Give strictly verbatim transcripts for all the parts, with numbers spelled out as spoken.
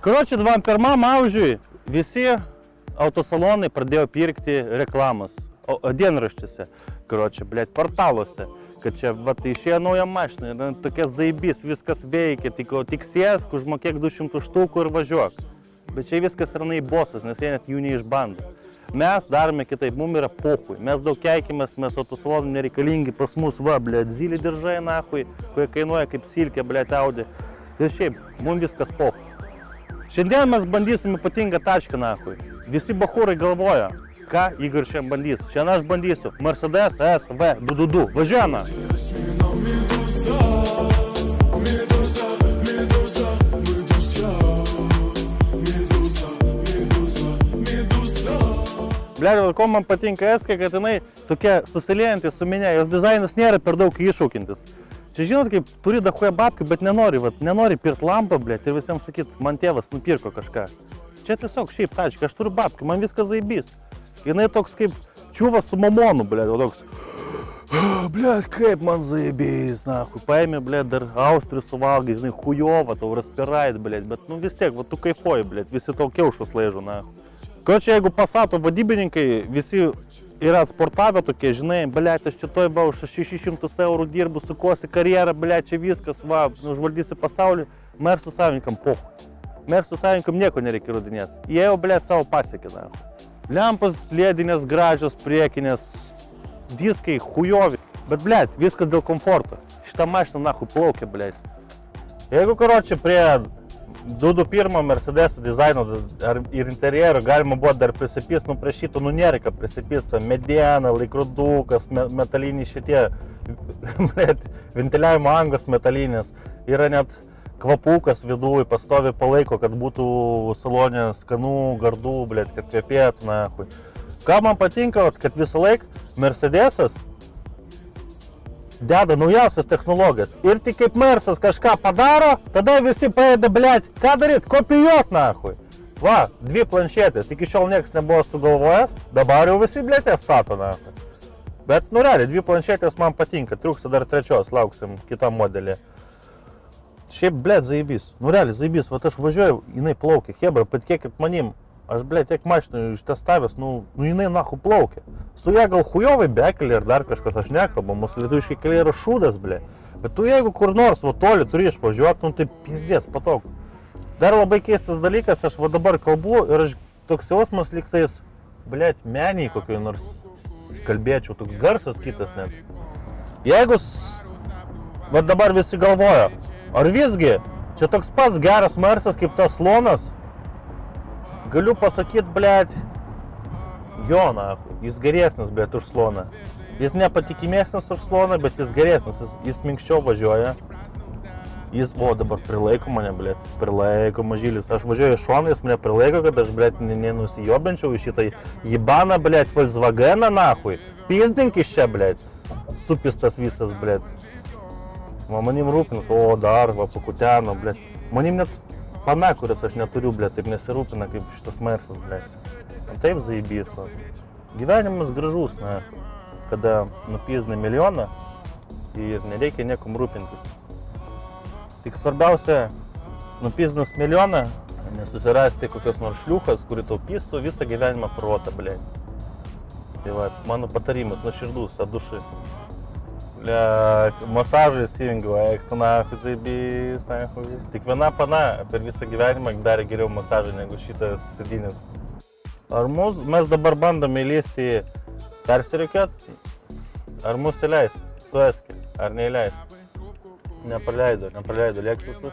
Karoči, dvidešim pirmam amžiui visi autosalonai pradėjo pirkti reklamas. Dienraščiuose, karoči, blėt, portaluose. Kad čia, va, tai išėjo nauja mašina, yra tokia zaibys, viskas veikia, tik, tik sėsk, užmokėk du šimtus štukų ir važiuok. Bet čia viskas yra naibosas, nes jie net jų neišbando. Mes darome kitaip, mums yra pohui, mes daug keikimės, mes autosalonai nereikalingi, pas mus, va, blėt, zylį diržai, nahui, kurie kainuoja kaip silkė, blėt, audi. Ir šiaip, mums viskas pohui. Šiandien mes bandysim ypatingą tačką, nahui. Visi bachūrai galvoja, ką Igor šiandien bandys. Šiandien aš bandysiu Mercedes S V du du du. Važiuojame! Blėdėl, ko man patinka S, kad jinai tokia susiliejanti su minė, jos dizainas nėra per daug iššaukintis. Čia žinot, kaip turi dahuoja babkai, bet nenori, vat, nenori pirt lampą, blėt, ir visiems sakyt, man tėvas nupirko kažką. Čia tiesiog šiaip tačka, aš turiu babkai, man viskas zaibys. Jinai toks kaip čiuvas su mamonu, blėt, o toks, blėt, kaip man zaibys, nahui, paėmė, blėt, dar austrių suvalgai, žinai, hujova, tau respirait, blėt, bet nu vis tiek, va, tu kaifuoji, blėt, visi tau kiaušus laižo, nahui. Karoči, jeigu Passato vadybininkai visi yra atsportavę tokie, žinai, blėt, aš čia toj, va, už šešis šimtus eurų dirbu, sukosi karjerą, blėt, čia viskas, va, užvaldysi pasaulį, Mersų savininkam pohu. Mersų savininkam nieko nereikia įrodinėti. Jie jau, blėt, savo pasiekė, nahui. Lempas lėdinės, gražios, priekinės, diskai, hujovi. Bet, blėt, viskas dėl komforto. Šitą mašiną, nahui, plaukia, blėt. Jeigu, karoči, prie du du pirmo Mercedeso dizaino ir interjero galima buvo dar prisipys, nu prie šito, nu nėra ką prisipys. Mediena, laikrodukas, me, metaliniai šitie, blėt, ventiliavimo angos metalinės. Yra net kvapukas viduj, pastovi palaiko, kad būtų salonė skanų, gardų, blėt, kad kvepėtų, nahui. Ką man patinka, kad visą laik Mercedesas deda naujausias technologijas. Ir tik kaip Mersas kažką padaro, tada visi pradeda, blėt, ką daryt, kopijuot, nahui. Va, dvi planšetės, iki šiol niekas nebuvo sugalvojęs, dabar jau visi, blėt, stato, nahui. Bet, nu realiai, dvi planšetės man patinka, trūksta dar trečios, lauksim kitą modelį. Šiaip, blėt, zaibys. Nu, realiai, zaibys. Vat aš važiuoju, jinai plaukia. Hebra, patikėkit manim. Aš, blėt, tiek mašinų ištestavęs, nu, nu, jinai nahu plaukia. Su ją gal hujovai bekelį ir dar kažkas, aš nekalbu. Mūsų lietuviškai keliai yra šūdas, blė. Bet tu jeigu kur nors, va, toli turi išvažiuoti, nu, tai pizdės, patogu. Dar labai keistas dalykas, aš va dabar kalbu ir aš toks jausmas lygtais, blėt, meniai kokioj nors kalbėčiau, toks garsas kitas net. Jeigu, va dabar visi galvoja, ar visgi, čia toks pats geras Mersas kaip tas slonas, galiu pasakyti, blėt, jo, nahui, jis geresnis, blėt, už sloną. Jis nepatikimesnis už sloną, bet jis geresnis, jis, jis minkščiau važiuoja. Jis, o, dabar prilaiko mane, blėt, prilaiko mažylis. Aš važiuoju iš šoną, jis mane prilaiko, kad aš, blėt, nenusijobenčiau iš šitą Jibaną, blėt, Volkswageną, nahui. Pizdink iš čia, blėt, supistas visas, blėt. Va, manim rūpins, o, dar, va, pakuteno, blėt. Manim net pana, kuris aš neturiu, blėt, taip nesirūpina kaip šitas Mersas, blėt. Taip zaibys, va. Gyvenimas gražus, na, kada nupizdina milijoną ir nereikia niekom rūpintis. Tik svarbiausia, nupizdinus milijoną, nesusirasti kokios nors šliuchas, kuri tau pistų visą gyvenimą protą, blėt. Tai va, mano patarimas, nuoširdus, adušai. Blėt, masažai įsijungiu, eik tu nahui, zaibys, nahui. Tik viena pana per visą gyvenimą darė geriau masažą negu šitas sėdynės. Ar mus, mes dabar bandome įlysti persirikiot, ar mus įleis su Eski, ar neįleis? Nepraleido, nepraleido Lexusas.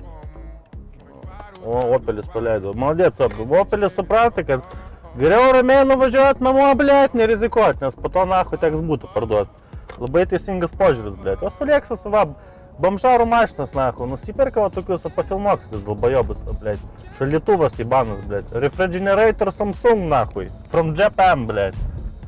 O, Opelis praleido. Молодец, Opelis supranta, kad geriau ramiai nuvažiuot namo, blėt, nerizikuot, nes po to nahui teks būtų parduot. Labai teisingas požiūris, blėt. O su Lexus, va, bomžarų mašinas, nahui, nusiperka va tokius, pafilmuok, tokius galbajobus, blėt. Šaldytuvas Ibanas, blėt. Refrigerator Samsung, nahui. From Japan, blėt.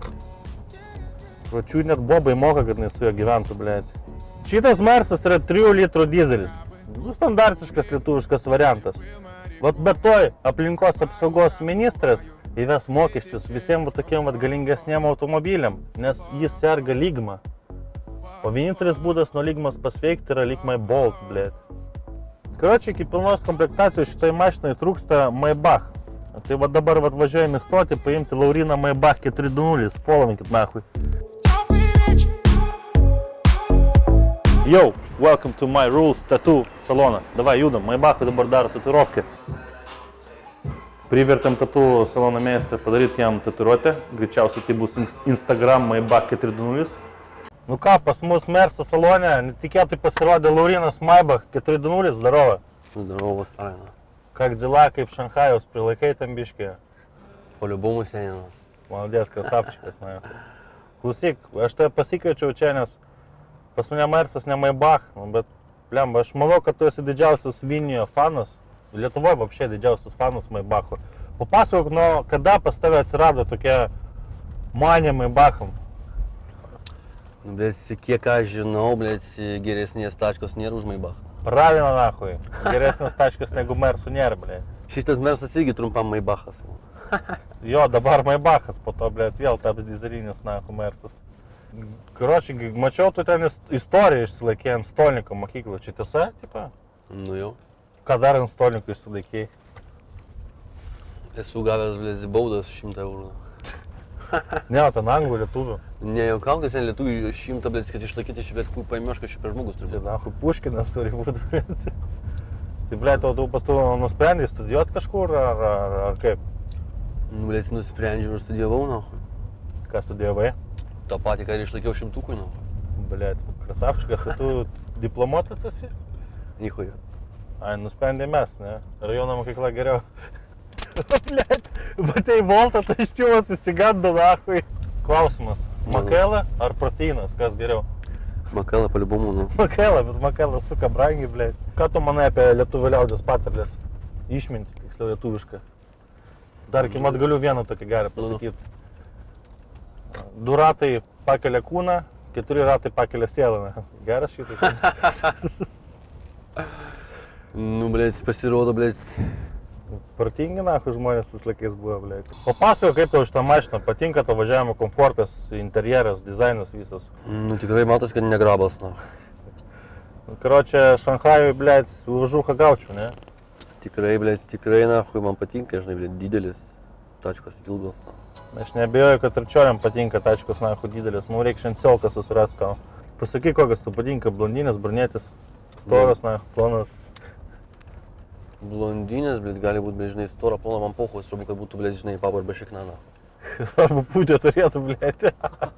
Pročių net bobai moka, kad jis su juo gyventų, blėt. Šitas Mersas yra trijų litrų dizelis. Nu, standartiškas lietuviškas variantas. Vat be toj aplinkos apsaugos ministras įves mokesčius visiems tokiem vat galingesniem automobiliam, nes jis serga ligma. O vienintelis būdas nuo ligmas pasveikti yra Ligma Bolt, blėt. Корotше, iki pilnos komplektacijos šitai mašinai trūksta Maybach. Tai va dabar va važiuojam į stotį, paimti Lauriną Maybach keturi du nulis. Followinkit nahui. Yo, welcome to my Rules Tattoo saloną. Davai, judam, Maybachui dabar daro tatuirovkę. Privertėm tattoo salono meistrą padaryti jam tatuiruotę. Greičiausiai tai bus Instagram Maybach keturi du nulis. Nu ką, pas mus Merso salone netikėtai pasirodė Laurinas Maybach keturi du nulis. Zdarova. Zdarova, starina. Как дела, kaip Šanchajaus, prilaikai tam biškį? По-любому seninas. Молодец, красавчиkas, na. Klausyk, aš tave pasikviečiau čia, nes pas mane Mersas ne Maybach, nu, bet, blem, aš manau, kad tu esi didžiausias Vilniuje fanas, Lietuvoje vapšė didžiausias fanas Maybacho. Papasakok, nuo kada pas tave atsirado tokia manija Maybacham? Nu, blėt, kiek aš žinau, blėt, geresnės tačkos nėra už Maybachą. Правильно, нахуй. Geresnės tačkas negu Mersų nėra, blėt. Šitas Mersas irgi trumpam Maybachas. Jo, dabar Maybachas, po to, blėt, vėl taps dizelinis, nahu, Mersas. Karoči, mačiau, tu ten istoriją išsilaikė ant stolniko mokyklą. Čia tiesa, tipa? Nu jau. Ką dar ant stolniko išsilaikėjai? Esu gavęs, blėt, baudas šimtą eurų. Ne, ten anglų, lietuvių. Ne, jau kalkas, ten lietuvių šimtą, blėt, kad išlaikyti šį, bet paėmėš, kad šį per žmogus turi. Tai, nahu, Puškinas turi būti. Tai, blėt, o tu patu nusprendai studijuoti kažkur, ar, ar, ar kaip? Nu, blėt, nusprendžiau ir studijavau, nahu. Ką studijavai? To patį, ką ir išlaikiau šimtukui, nahu. Blėt, krasavčikas, tai tu diplomuotas esi? Nichuja. Ai, nusprendė mes, ne? Rajono mokykla geriau. Blėt, matai Voltą, tai ščiuvas įsigando, nahui. Klausimas, Makela ar proteinas, kas geriau? Makela, по-любому, nu. Makela, bet Makela suka brangiai, blėt. Ką tu manai apie lietuvių liaudės patarlės? Išminti, tiksliau lietuvišką. Dar iki mat galiu vieną tokį gerą pasakyti. Du ratai pakelia kūną, keturi ratai pakelia sielą. Geras šitas? Nu, blėt, pasirodo, blėt. Protingi, nahu, žmonės tais laikais buvo, blėt. Papasakok, kaip tau šitą mašiną, patinka tavo važiavimo komfortas, interjeras, dizainas visas. Nu, tikrai matos, kad negrabas, nahu. Karočią, Šanchajui, blėt, užuką gaučiau, ne? Tikrai, blėt, tikrai, nahu, man patinka, žinai, blėt, didelis tačkos ilgos, nahu. Aš neabejoju, kad trečiojam patinka tačkos, nahu, didelis. Mums reikia šiandien celką susirasti tau. Pasakyk, kokias tu patinka, blondinės, brunėtis, storas, nahu, plonas. Blondinės, blėt, gali būt, blėt, žinai, stora, plona, man pochoj, svarbu, kad būtų, blėt, žinai, papa arba šikna, nahu. Svarbu, pūtė turėtų, blėt.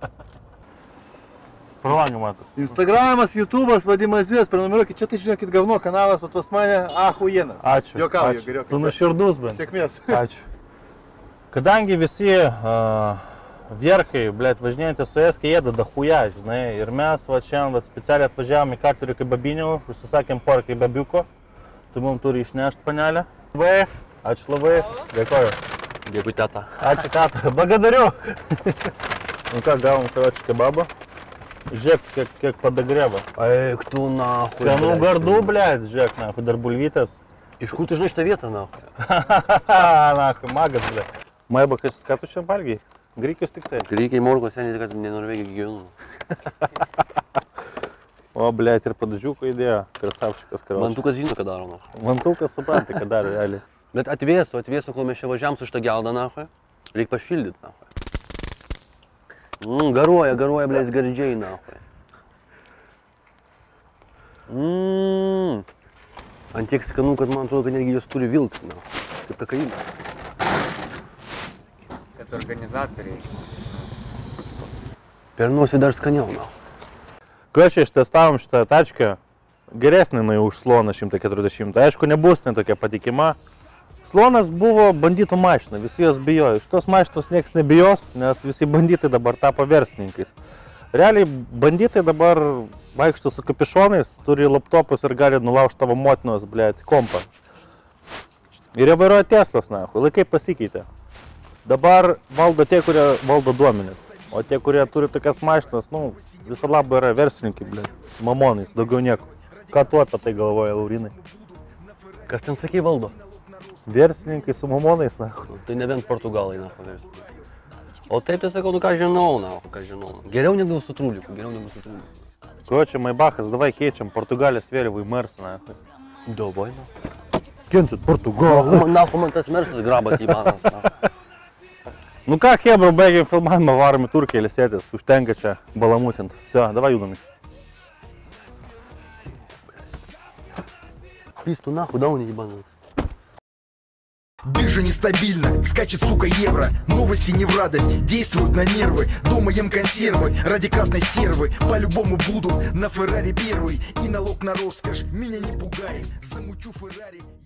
Prolangų matos. Instagramas, YouTube'as, vadimazės, prenumeruokit, čia tai žinokit gavno kanalas, o tos mane ahuienas. Ačiū. Jokauju, Ačiū. geriau. Tu nuširdus, bent. Sėkmės. Ačiū. Kadangi visi uh, vierkai, blėt, važinėjantys su Eske, jėda da chuja, žinai, ir mes va šiandien va, specialiai atvažiavom į karterių kaip babinių, užsisakėm porą kaip babiuko, tu mums turi išnešti panelę. Labai, ačiū labai, dėkoju. Dėkui, teta. Ačiū, tata, bagadariu. Nu ką, gavom karočią kebabą. Žiūrėk, kiek, kiek padagrėva. Eik tu, nahu. Skanų gardų, blėt, žiūrėk, nahu, dar bulvytės. Iš kur tu žinai šitą vietą, nahu? Nahu, magas, blėt. Maybachas, ką tu šiandien valgiai? Grikius tik tai. Grikiai morkos, seniai, kad ne Norvegija gyvenu. O, blėt, ir padažiuko įdėjo. Krasavčikas, karočią. Mantukas žino, ką daro, nahu. Mantukas supranta, ką daro, realiai. Bet atvėsiu, atvėsiu, kol mes čia važiavam su šitą geldą, nahu. Reik pašildyti, nahu. Mm, garuoja, garuoja, blėt, gardžiai, nahu. Mmm. Ant tiek skanų, kad man atrodo, kad netgi jos turi vilkti, nahu. Kaip kakainas. Kad organizatoriai. Per nosį dar skaniau, nahu. Karočią, ištestavom šitą tačką. Geresnė jinai už Sloną šimtą keturiasdešimt. Aišku, nebus ne tokia patikima. Slonas buvo bandytų mašina, visi jos bijojo. Šitos mašinos niekas nebijos, nes visi banditai dabar tapo verslininkais. Realiai banditai dabar vaikšto su kapišonais, turi laptopus ir gali nulaužti tavo motinos, blėt, kompą. Ir jie vairuoja Teslas, nahu, laikai pasikeitė. Dabar valdo tie, kurie valdo duomenis. O tie, kurie turi tokias mašinas, nu, viso labo yra verslininkai, blėt, su mamonais, daugiau nieko. Ką tu apie tai galvoja, Laurinai? Kas ten sakei valdo? Verslininkai su mamonais, nahu. Tai nebent portugalai, nahu, verslininkai. O taip tai sakau, nu ką žinau, nahu, ką žinau. Geriau negu su trūliku, geriau negu su trūliku. Karočią, Maybachas, davai keičiam Portugalijos vėliavą į Mersą, nahu. Давай, нахуй. Кенчит Португал. Нахуй, нахуй man tas Mercedes grabat įmanas, nahui. Ну как, Хебра, бегим filmavimą, varom į Turkiją ilsėtis. Užtenka čia balamutint. Все, давай judam. Писту нахуй, да он ебанулся. Биржа нестабильна, скачет, сука, евро. Новости не в радость, действуют на нервы. Дома ем консервы, ради красной стервы. По-любому буду на Феррари первый. И налог на роскошь меня не пугает. Замучу Феррари.